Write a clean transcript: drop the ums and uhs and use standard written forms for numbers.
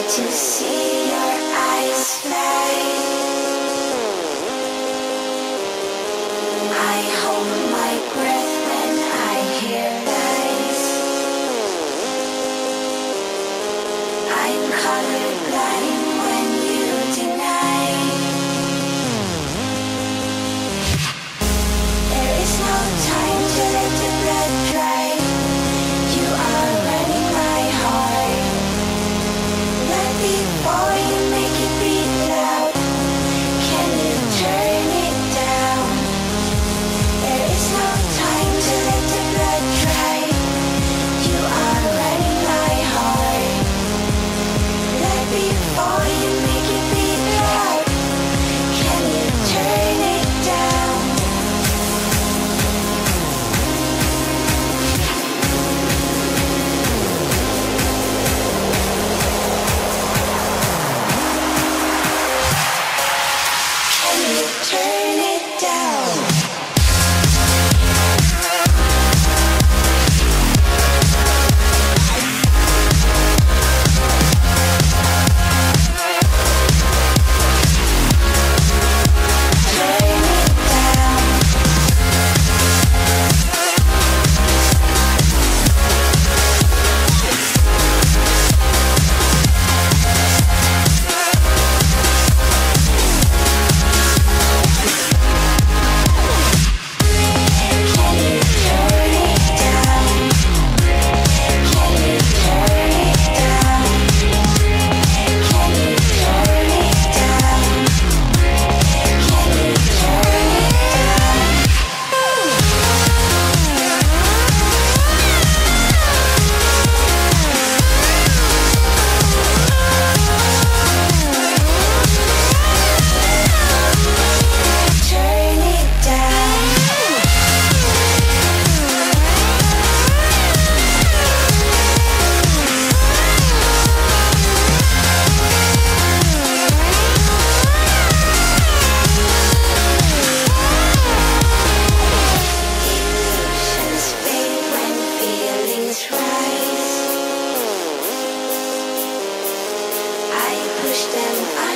to see your eyes fly. I hold my breath when I hear lies. I'm colorblind when you deny. There is no time to let the blood dry. You are running my heart. Right before you make it beat loud, can you turn it down? There is no time to let the blood dry. You are running my heart. Right before you make it beat loud, can you turn it down? Can you turn it down? Push them